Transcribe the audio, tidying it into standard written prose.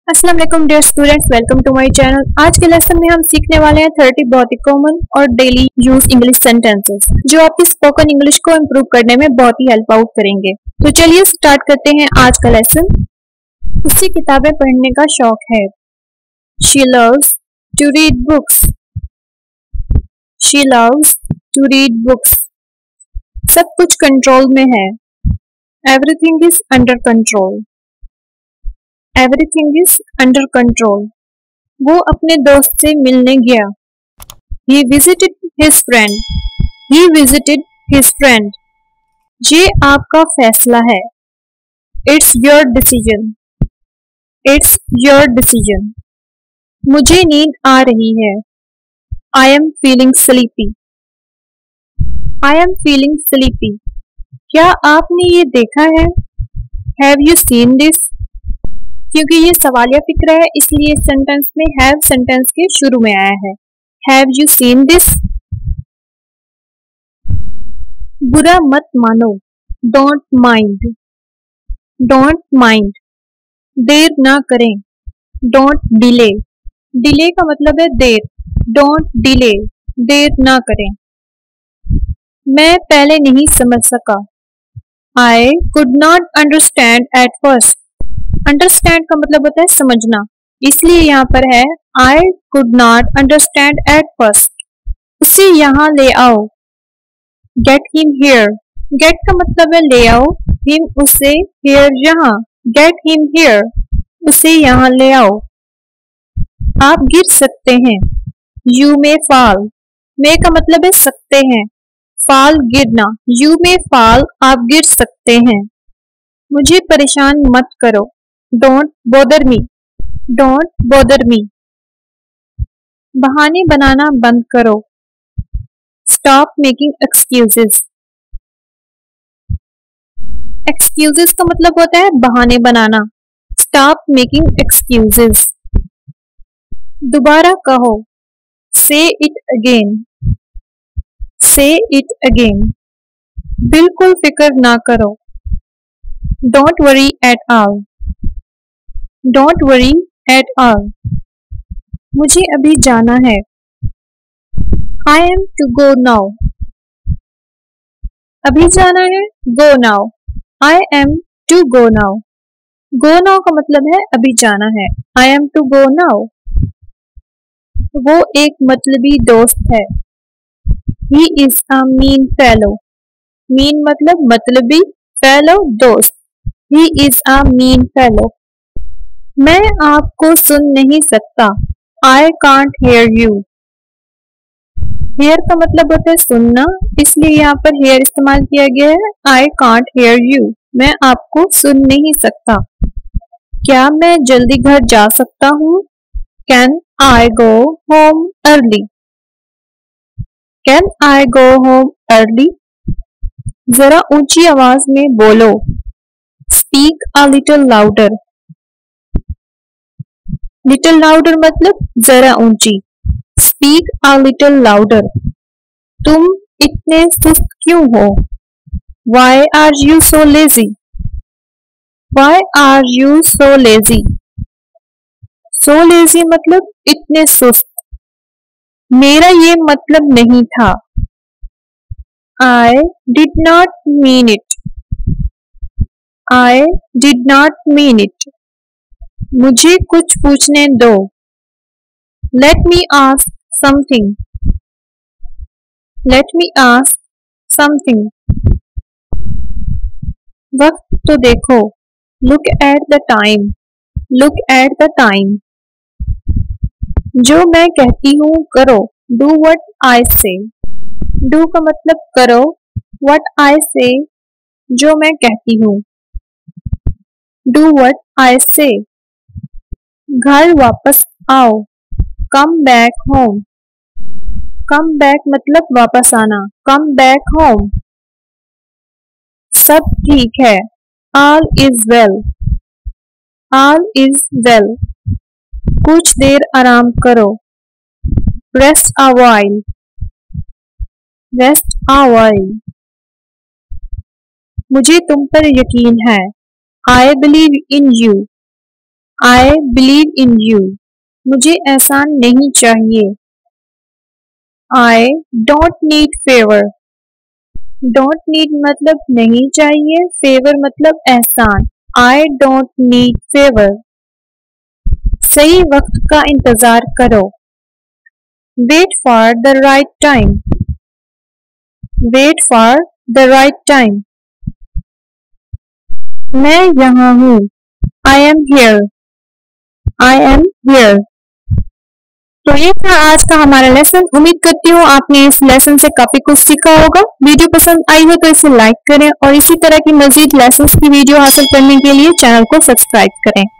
अस्सलाम वालेकुम dear students, welcome to my channel. आज के लेसन में हम सीखने वाले हैं 30 बहुत ही कॉमन और डेली यूज इंग्लिश सेंटेंसेस जो आपकी स्पोकन इंग्लिश को इम्प्रूव करने में बहुत ही हेल्प आउट करेंगे। तो चलिए स्टार्ट करते हैं आज का लेसन। उसे किताबें पढ़ने का शौक है। She loves to read books. She loves to read books. सब कुछ कंट्रोल में है। Everything is under control. Everything is under control. वो अपने दोस्त से मिलने गया। He visited his friend. He visited his friend. ये आपका फैसला है। It's your decision. It's your decision. मुझे नींद आ रही है। I am feeling sleepy. I am feeling sleepy. क्या आपने ये देखा है? Have you seen this? क्योंकि ये सवालिया फिक्र है इसलिए सेंटेंस में हैव सेंटेंस के शुरू में आया है। Have you seen this? बुरा मत मानो। Don't mind. Don't mind. देर ना करें। Don't delay. डिले का मतलब है देर। Don't delay. देर ना करें। मैं पहले नहीं समझ सका। I could not understand at first. Understand का मतलब होता है समझना, इसलिए यहाँ पर है I could not understand at first. उसे यहाँ ले आओ। Gate him here. गेट का मतलब है ले आओ, हिम उसे, हियर यहाँ। Get him here. उसे यहाँ ले आओ। आप गिर सकते हैं। You may fall. मे का मतलब है सकते हैं, फॉल गिरना। यू मे फॉल, आप गिर सकते हैं। मुझे परेशान मत करो। Don't bother me. Don't bother me. बहाने बनाना बंद करो। Stop making excuses. एक्सक्यूजेस का मतलब होता है बहाने बनाना। Stop making excuses. दोबारा कहो। Say it again. Say it again. बिल्कुल फिक्र ना करो। Don't worry at all. Don't worry at all. मुझे अभी जाना है। I am to go now. अभी जाना है, go now. I am to go now. Go now का मतलब है अभी जाना है। I am to go now. वो एक मतलबी दोस्त है। He is a mean fellow. Mean मतलब मतलबी, फेलो दोस्त। He is a mean fellow. मैं आपको सुन नहीं सकता। I can't hear you. Hear का मतलब होता है सुनना, इसलिए यहाँ पर हेयर इस्तेमाल किया गया है। I can't hear you. मैं आपको सुन नहीं सकता। क्या मैं जल्दी घर जा सकता हूँ? Can I go home early? Can I go home early? जरा ऊंची आवाज में बोलो। Speak a little louder. Little louder मतलब जरा ऊंची। Speak a little louder. तुम इतने सुस्त क्यों हो? Why are you so lazy? Why are you so lazy? So lazy मतलब इतने सुस्त। मेरा ये मतलब नहीं था। I did not mean it. I did not mean it. मुझे कुछ पूछने दो। Let me ask something. Let me ask something. वक्त तो देखो। Look at the time. Look at the time. जो मैं कहती हूँ करो। Do what I say. Do का मतलब करो। What I say, जो मैं कहती हूँ। Do what I say. घर वापस आओ। Come back home. Come back मतलब वापस आना। Come back home. सब ठीक है। All is well. All is well. कुछ देर आराम करो। Rest a while. Rest a while. मुझे तुम पर यकीन है। I believe in you. I believe in you. मुझे एहसान नहीं चाहिए. I don't need favor. Don't need मतलब नहीं चाहिए, favor मतलब एहसान. I don't need favor. सही वक्त का इंतजार करो. Wait for the right time. Wait for the right time. मैं यहाँ हूँ. I am here. I am here. तो ये था आज का हमारा लेसन. उम्मीद करती हूँ आपने इस लेसन से काफी कुछ सीखा होगा. वीडियो पसंद आई हो तो इसे लाइक करें और इसी तरह की मजीद लेसन्स की वीडियो हासिल करने के लिए चैनल को सब्सक्राइब करें.